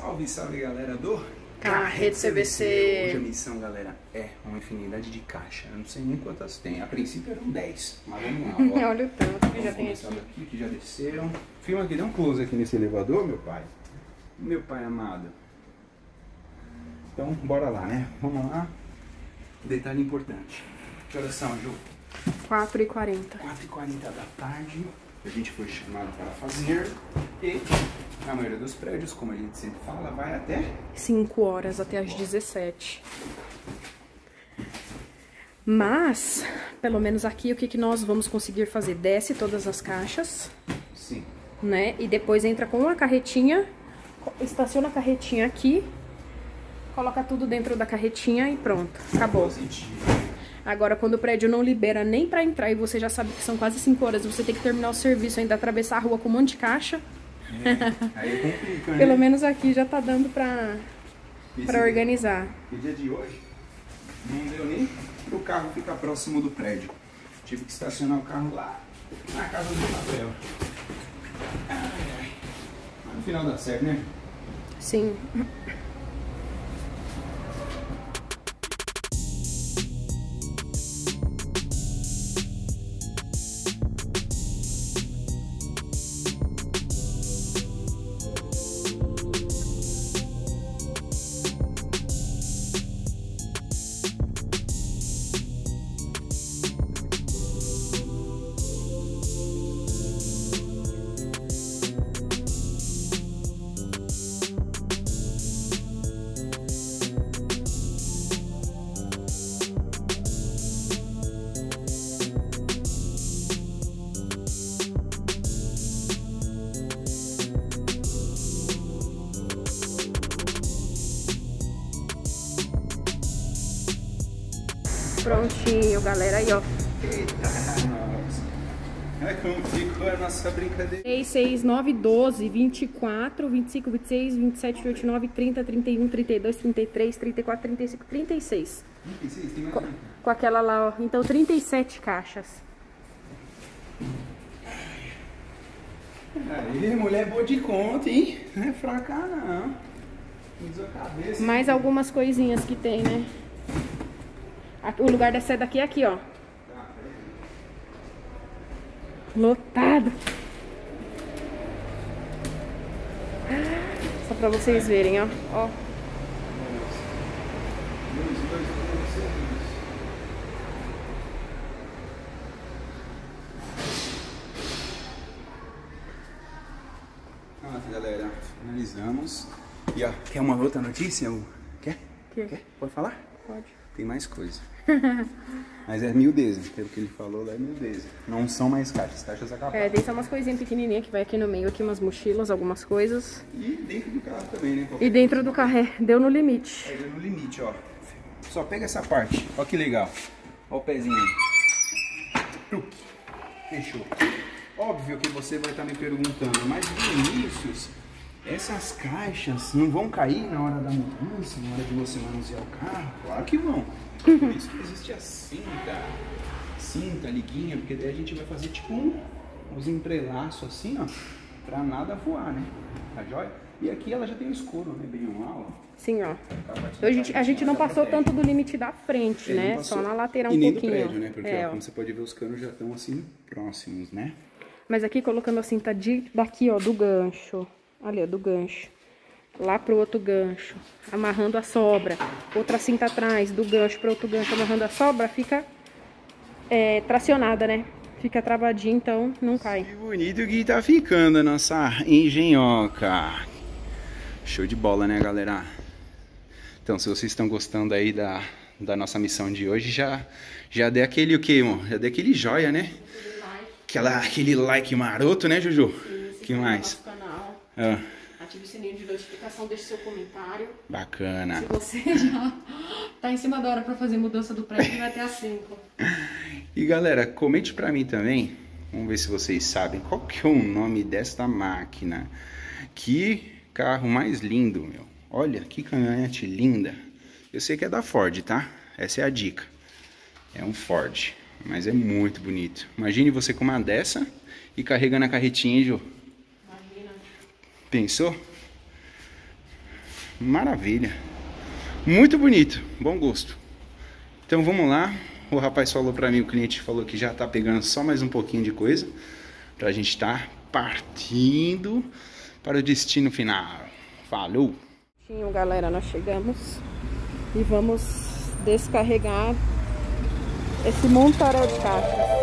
Salve, salve galera do Carreta CVC. Hoje a missão, galera, é uma infinidade de caixa. Eu não sei nem quantas tem. A princípio eram 10, mas vamos lá. Ó. Olha o tanto que já tem aqui. Aqui, que já desceram. Filma aqui, dá um close aqui nesse elevador, meu pai. Meu pai amado. Então, bora lá, né? Vamos lá. Detalhe importante. Que horas são, Ju? 4h40. 4h40 da tarde. A gente foi chamado para fazer. E na maioria dos prédios, como a gente sempre fala, vai até 5 horas, até as 17. Mas, pelo menos aqui, o que nós vamos conseguir fazer? Desce todas as caixas. Sim. Né? E depois entra com uma carretinha, estaciona a carretinha aqui, coloca tudo dentro da carretinha e pronto, acabou. Positivo. Agora, quando o prédio não libera nem pra entrar e você já sabe que são quase 5 horas, você tem que terminar o serviço, ainda atravessar a rua com um monte de caixa. Aí complica, né? Pelo menos aqui já tá dando pra organizar. O dia de hoje não deu nem pro carro ficar próximo do prédio. Tive que estacionar o carro lá na casa do papel. Mas no final dá certo, né? Sim. Prontinho, galera, aí, ó. Eita, nossa. Olha como ficou a nossa brincadeira. 6, 6, 9, 12, 24, 25, 26, 27, 29, 30, 31, 32, 33, 34, 35, 36. 36, tem mais um. Com aquela lá, ó. Então, 37 caixas. Aí, mulher boa de conta, hein? Não é fraca, não. Usou a cabeça. Mais algumas coisinhas que tem, né? O lugar dessa daqui é aqui, ó. Lotado. Só pra vocês verem, ó. Ó. Pronto, galera. Finalizamos. E ó, quer uma outra notícia? Quer? Quer? Pode falar? Pode. Tem mais coisa. Mas é miudeza, pelo que ele falou lá é miudeza. Não são mais caixas, caixas acabaram. É, tem só umas coisinhas pequenininhas que vai aqui no meio, aqui umas mochilas, algumas coisas. E dentro do carro também, né? E dentro do carro, deu no limite. É, deu no limite, ó. Só pega essa parte, ó que legal. Ó o pezinho aí. Truque. Fechou. Óbvio que você vai estar me perguntando, mas Vinícius, essas caixas não vão cair na hora da mudança, na hora de você manusear o carro? Claro que vão. Por isso que existe a cinta, liguinha, porque daí a gente vai fazer tipo uns entrelaços assim, ó, pra nada voar, né? Tá joia? E aqui ela já tem escuro, né? Bem mal, ó. Sim, ó. Então a gente não passou tanto do limite da frente, né? Só na lateral um pouquinho. E nem do prédio, né? Porque, é, ó, como você pode ver, os canos já estão assim, próximos, né? Mas aqui colocando a cinta daqui, ó, do gancho. Ali, ó, do gancho. Lá pro outro gancho, amarrando a sobra. Outra cinta atrás, do gancho pro outro gancho, amarrando a sobra, fica tracionada, né? Fica travadinho, então não cai. Que bonito que tá ficando a nossa engenhoca. Show de bola, né, galera? Então, se vocês estão gostando aí da nossa missão de hoje, já dê aquele o quê, irmão? Já dê aquele joia, né? Aquele like maroto, né, Juju? Sim, que mais? Canal. Ah. Ative o sininho de notificação, deixe seu comentário. Bacana. Se você já tá em cima da hora pra fazer mudança do prédio, vai até às 5. E galera, comente pra mim também. Vamos ver se vocês sabem qual que é o nome desta máquina. Que carro mais lindo, meu. Olha, que caminhonete linda. Eu sei que é da Ford, tá? Essa é a dica. É um Ford, mas é muito bonito. Imagine você com uma dessa e carregando a carretinha, hein, Ju? Imagina. Pensou? Maravilha. Muito bonito, bom gosto. Então vamos lá. O rapaz falou pra mim, o cliente falou que já tá pegando só mais um pouquinho de coisa pra gente estar partindo para o destino final. Falou! Galera, nós chegamos e vamos descarregar esse montaréu de caixas.